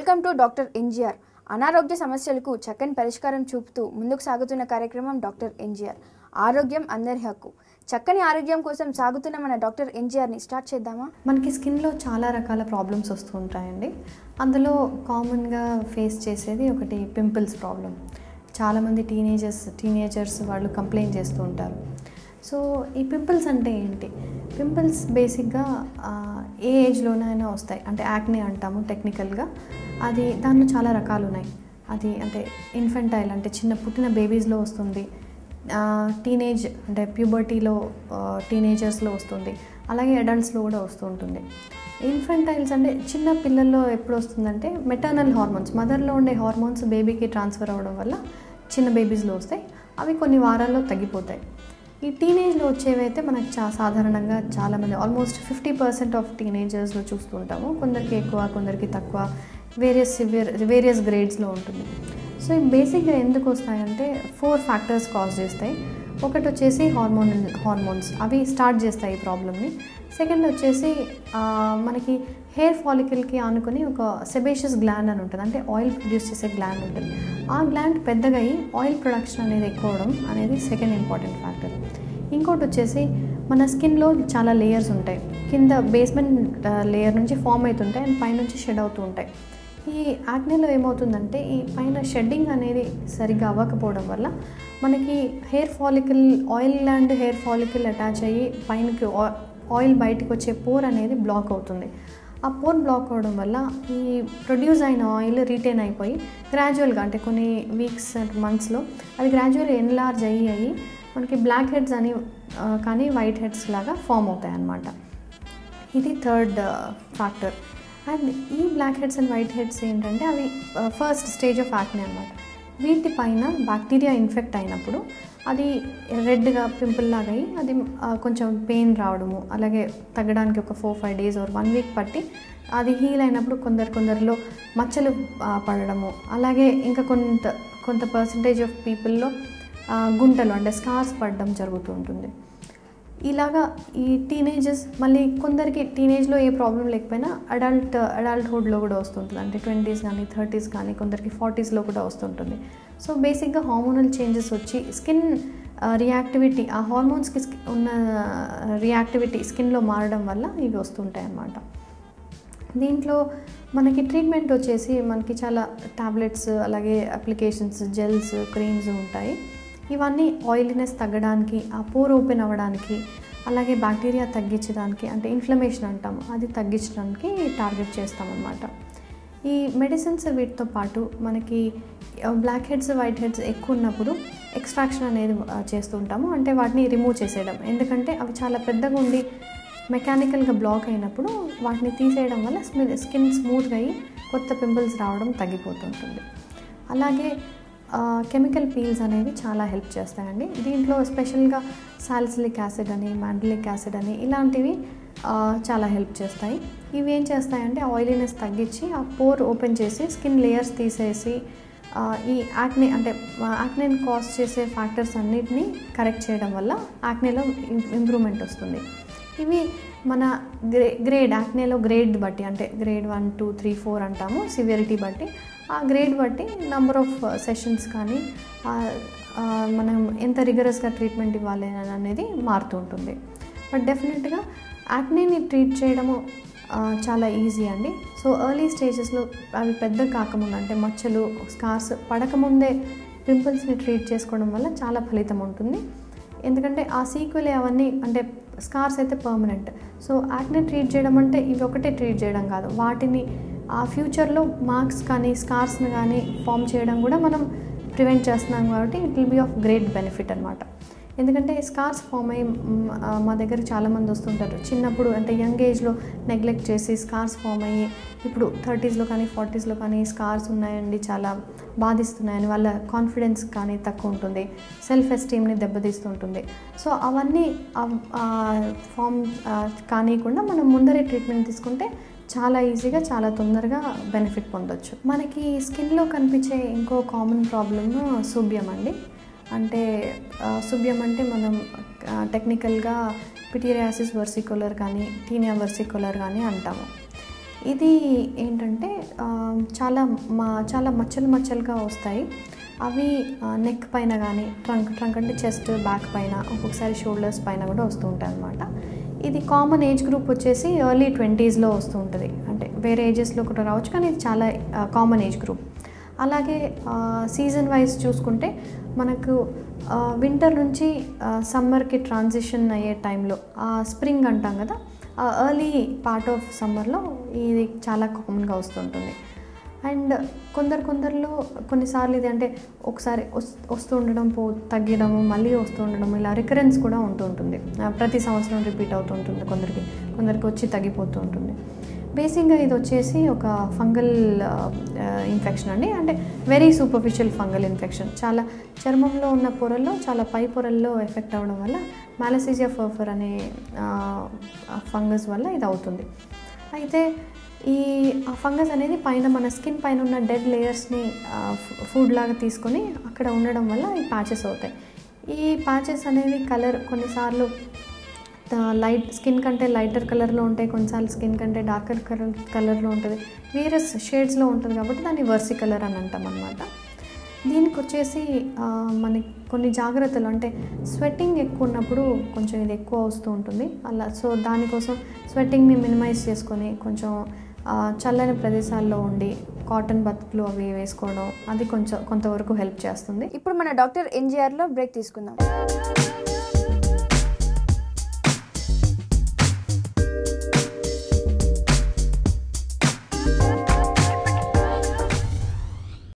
Welcome to doctor NGR. అనారోగ్య సమస్యలకు చక్కని పరిష్కారం చూపుతూ ముందుకు సాగుతున్న కార్యక్రమం డాక్టర్ ఎన్జిఆర్. ఆరోగ్యం అందరి హక్కు. చక్కని ఆరోగ్యం కోసం సాగుతున్న మన డాక్టర్ ఎన్జిఆర్ని స్టార్ట్ చేద్దామా? మనకి స్కిన్లో చాలా రకాల ప్రాబ్లమ్స్ వస్తూ ఉంటాయండి. అందులో కామన్గా ఫేస్ చేసేది ఒకటి పింపుల్స్ ప్రాబ్లం. చాలామంది టీనేజర్స్ వాళ్ళు కంప్లైంట్ చేస్తూ ఉంటారు. సో ఈ పింపుల్స్ అంటే ఏంటి? పింపుల్స్ బేసిక్గా ఏ ఏజ్లోనైనా వస్తాయి. అంటే యాక్నే అంటాము టెక్నికల్గా. దాంట్లో చాలా రకాలు ఉన్నాయి. అది అంటే ఇన్ఫెంటైల్ అంటే చిన్న పుట్టిన బేబీస్లో వస్తుంది, టీనేజ్ అంటే ప్యూబర్టీలో టీనేజర్స్లో వస్తుంది, అలాగే అడల్ట్స్లో కూడా వస్తూ ఉంటుంది. ఇన్ఫెంటైల్స్ అంటే చిన్న పిల్లల్లో ఎప్పుడు వస్తుందంటే మెటర్నల్ హార్మోన్స్, మదర్లో ఉండే హార్మోన్స్ బేబీకి ట్రాన్స్ఫర్ అవ్వడం వల్ల చిన్న బేబీస్లో వస్తాయి. అవి కొన్ని వారాల్లో తగ్గిపోతాయి. ఈ టీనేజ్లో వచ్చేవైతే మనకు సాధారణంగా చాలామంది ఆల్మోస్ట్ 50% ఆఫ్ టీనేజర్స్లో చూస్తూ ఉంటాము. కొందరికి ఎక్కువ, కొందరికి తక్కువ, వేరియస్ గ్రేడ్స్లో ఉంటుంది. సో ఈ బేసిక్గా ఎందుకు వస్తాయంటే 4 ఫ్యాక్టర్స్ కాజ్ చేస్తాయి. ఒకటి వచ్చేసి హార్మోన్స్, అవి స్టార్ట్ చేస్తాయి ఈ ప్రాబ్లమ్ని. సెకండ్ వచ్చేసి మనకి హెయిర్ ఫాలికల్కి ఆనుకొని ఒక సెబేషియస్ గ్లాండ్ అని ఉంటుంది, అంటే ఆయిల్ ప్రొడ్యూస్ చేసే గ్లాండ్ ఉంటుంది. ఆ గ్లాండ్ పెద్దగా అయ్యి ఆయిల్ ప్రొడక్షన్ అనేది ఎక్కువ అవడం అనేది సెకండ్ ఇంపార్టెంట్ ఫ్యాక్టర్. ఇంకోటి వచ్చేసి మన స్కిన్లో చాలా లేయర్స్ ఉంటాయి. కింద బేస్మెంట్ లేయర్ నుంచి ఫామ్ అవుతుంటాయి అండ్ పైనుంచి షెడ్ అవుతూ ఉంటాయి. ఈ యాక్నేలో ఏమవుతుందంటే ఈ పైన షెడ్డింగ్ అనేది సరిగ్గా అవ్వకపోవడం వల్ల మనకి hair follicle, oil gland hair follicle attach అయ్యి పైనకి ఆయిల్ బయటకు వచ్చే పోర్ అనేది బ్లాక్ అవుతుంది. ఆ పోర్ బ్లాక్ అవడం వల్ల ఈ ప్రొడ్యూస్ అయిన ఆయిల్ రీటైన్ అయిపోయి గ్రాడ్యువల్గా అంటే కొన్ని వీక్స్ మంత్స్లో అది గ్రాడ్యువల్గా ఎన్లార్జ్ అయ్యి మనకి బ్లాక్ హెడ్స్ అని కానీ వైట్ హెడ్స్ లాగా ఫామ్ అవుతాయి అన్నమాట. ఇది థర్డ్ ఫ్యాక్టర్. అండ్ ఈ black heads and white heads ఏంటంటే అవి ఫస్ట్ స్టేజ్ ఆఫ్ యాక్నే అన్నమాట. వీటిపైన బ్యాక్టీరియా ఇన్ఫెక్ట్ అయినప్పుడు అది రెడ్గా పింపుల్ లాగా అయ్యి అది కొంచెం పెయిన్ రావడము, అలాగే తగ్గడానికి ఒక 4-5 days or 1 week పట్టి అది హీల్ అయినప్పుడు కొందరిలో మచ్చలు పడడము, అలాగే ఇంకా కొంత పర్సంటేజ్ ఆఫ్ పీపుల్లో గుంటలు అంటే స్కార్స్ పడడం జరుగుతూ ఉంటుంది. ఇలాగా ఈ టీనేజెస్ మళ్ళీ కొందరికి టీనేజ్లో ఏ ప్రాబ్లం లేకపోయినా అడల్ట్హుడ్లో కూడా వస్తుంటుంది. అంటే 20s కానీ 30s కానీ కొందరికి 40sలో కూడా వస్తుంటుంది. సో బేసిక్గా హార్మోనల్ చేంజెస్ వచ్చి స్కిన్ రియాక్టివిటీ, ఆ హార్మోన్స్కి ఉన్న రియాక్టివిటీ స్కిన్లో మారడం వల్ల ఇవి వస్తుంటాయి అన్నమాట. దీంట్లో మనకి ట్రీట్మెంట్ వచ్చేసి మనకి చాలా టాబ్లెట్స్, అలాగే అప్లికేషన్స్, జెల్స్, క్రీమ్స్ ఉంటాయి. ఇవన్నీ ఆయిలీనెస్ తగ్గడానికి, ఆ పోర్ ఓపెన్ అవ్వడానికి, అలాగే బ్యాక్టీరియా తగ్గించడానికి, అంటే ఇన్ఫ్లమేషన్ అంటాము అది తగ్గించడానికి టార్గెట్ చేస్తామన్నమాట. ఈ మెడిసిన్స్ వీటితో పాటు మనకి బ్లాక్ హెడ్స్, వైట్ హెడ్స్ ఎక్కువ ఉన్నప్పుడు ఎక్స్ట్రాక్షన్ అనేది చేస్తూ ఉంటాము. అంటే వాటిని రిమూవ్ చేసేయడం, ఎందుకంటే అవి చాలా పెద్దగా ఉండి మెకానికల్గా బ్లాక్ అయినప్పుడు వాటిని తీసేయడం వల్ల స్కిన్ స్మూత్గా అయ్యి కొత్త పింపుల్స్ రావడం తగ్గిపోతుంటుంది. అలాగే కెమికల్ పీల్స్ అనేవి చాలా హెల్ప్ చేస్తాయండి. దీంట్లో స్పెషల్గా సాలిసిలిక్ యాసిడ్ అని, మాండలిక్ యాసిడ్ అని ఇలాంటివి చాలా హెల్ప్ చేస్తాయి. ఇవి ఏం చేస్తాయంటే ఆయిలీనెస్ తగ్గించి ఆ పోర్ ఓపెన్ చేసి స్కిన్ లేయర్స్ తీసేసి ఈ యాక్నేని కాజ్ చేసే ఫ్యాక్టర్స్ అన్నిటినీ కరెక్ట్ చేయడం వల్ల యాక్నేలో ఇంప్రూవ్మెంట్ వస్తుంది. ఇవి మన గ్రేడ్ యాక్నేలో గ్రేడ్ బట్టి, అంటే గ్రేడ్ 1, 2, 3, 4 అంటాము సివియరిటీ బట్టి, ఆ గ్రేడ్ బట్టి నెంబర్ ఆఫ్ సెషన్స్ కానీ మనం ఎంత రిగరస్గా ట్రీట్మెంట్ ఇవ్వాలి అనేది మారుతూ ఉంటుంది. బట్ డెఫినెట్గా యాక్నేని ట్రీట్ చేయడము చాలా ఈజీ అండి. సో ఎర్లీ స్టేజెస్లో అవి పెద్ద కాకముందు, అంటే మచ్చలు, స్కార్స్ పడకముందే పింపుల్స్ని ట్రీట్ చేసుకోవడం వల్ల చాలా ఫలితం ఉంటుంది. ఎందుకంటే ఆ సీక్వెల్ అవన్నీ, అంటే స్కార్స్ అయితే పర్మనెంట్. సో యాక్నే ట్రీట్ చేయడం అంటే ఇవి ఒకటే ట్రీట్ చేయడం కాదు, వాటిని ఆ ఫ్యూచర్లో మార్క్స్ కానీ స్కార్స్ని కానీ ఫామ్ చేయడం కూడా మనం ప్రివెంట్ చేస్తున్నాం. కాబట్టి it will be of great benefit అనమాట. ఎందుకంటే స్కార్స్ ఫామ్ అయ్యి మా దగ్గర చాలామంది వస్తుంటారు చిన్నప్పుడు, అంటే యంగ్ ఏజ్లో నెగ్లెక్ట్ చేసి స్కార్స్ ఫామ్ అయ్యి ఇప్పుడు 30sలో కానీ 40sలో కానీ స్కార్స్ ఉన్నాయండి, చాలా బాధిస్తున్నాయని వాళ్ళ కాన్ఫిడెన్స్ కానీ తక్కువ ఉంటుంది, సెల్ఫ్ ఎస్టీమ్ని దెబ్బతీస్తుంటుంది. సో అవన్నీ ఫామ్ కానియకుండా మనం ముందరే ట్రీట్మెంట్ తీసుకుంటే చాలా ఈజీగా, చాలా తొందరగా బెనిఫిట్ పొందొచ్చు. మనకి స్కిన్లో కనిపించే ఇంకో కామన్ ప్రాబ్లమ్ సూబ్యం అండి. అంటే సూబ్యం అంటే మనం టెక్నికల్గా పిటీరియాసిస్ వర్సికులర్ కానీ టీనియా వర్సికులర్ కానీ అంటాము. ఇది ఏంటంటే చాలా మచ్చలుగా వస్తాయి. అవి నెక్ పైన కానీ ట్రంక్ అంటే చెస్ట్ బ్యాక్ పైన, ఒక్కొక్కసారి షోల్డర్స్ పైన కూడా వస్తూ ఉంటాయి అన్నమాట. ఇది కామన్ ఏజ్ గ్రూప్ వచ్చేసి ఎర్లీ 20sలో వస్తూ ఉంటుంది. అంటే వేరే ఏజెస్లో కూడా రావచ్చు, కానీ ఇది చాలా కామన్ ఏజ్ గ్రూప్. అలాగే సీజన్ వైజ్ చూసుకుంటే మనకు వింటర్ నుంచి సమ్మర్కి ట్రాన్సిషన్ అయ్యే టైంలో స్ప్రింగ్ అంటాం కదా, ఎర్లీ పార్ట్ ఆఫ్ సమ్మర్లో ఇది చాలా కామన్గా వస్తుంటుంది. అండ్ కొందరిలో కొన్నిసార్లు ఇది అంటే ఒకసారి వస్తూ ఉండడం తగ్గడము, మళ్ళీ వస్తూ ఉండడం, ఇలా రికరెన్స్ కూడా ఉంటుంది. ప్రతి సంవత్సరం రిపీట్ అవుతుంటుంది. కొందరికి వచ్చి తగ్గిపోతూ ఉంటుంది. బేసిక్గా ఇది వచ్చేసి ఒక ఫంగల్ ఇన్ఫెక్షన్ అండి. అంటే వెరీ సూపర్ఫిషియల్ ఫంగల్ ఇన్ఫెక్షన్. చాలా చర్మంలో ఉన్న పొరల్లో, చాలా పై పొరల్లో ఎఫెక్ట్ అవ్వడం వల్ల మ్యాలసీజియా ఫర్ఫర్ అనే ఫంగస్ వల్ల ఇది అవుతుంది. అయితే ఆ ఫంగస్ అనేది మన స్కిన్ పైన ఉన్న డెడ్ లేయర్స్ని ఫుడ్ లాగా తీసుకొని అక్కడ ఉండడం వల్ల ఈ ప్యాచెస్ అవుతాయి. ఈ ప్యాచెస్ అనేవి కలర్ కొన్నిసార్లు లైట్ స్కిన్ కంటే లైటర్ కలర్లో ఉంటాయి, కొన్నిసార్లు స్కిన్ కంటే డార్కర్ కలర్లో ఉంటుంది, వేరియస్ షేడ్స్లో ఉంటుంది. కాబట్టి దాన్ని వర్సి కలర్ అని అంటాం అన్నమాట. దీనికి వచ్చేసి మనకి కొన్ని జాగ్రత్తలు, అంటే స్వెట్టింగ్ ఎక్కువ ఉన్నప్పుడు కొంచెం ఇది ఎక్కువ వస్తూ ఉంటుంది అలా. సో దానికోసం స్వెట్టింగ్ని మినిమైజ్ చేసుకొని కొంచెం చల్లని ప్రదేశాల్లో ఉండి కాటన్ బతుకులు అవి వేసుకోవడం, అది కొంతవరకు హెల్ప్ చేస్తుంది. ఇప్పుడు మన డాక్టర్ ఎన్జిఆర్లో బ్రేక్ తీసుకుందాం.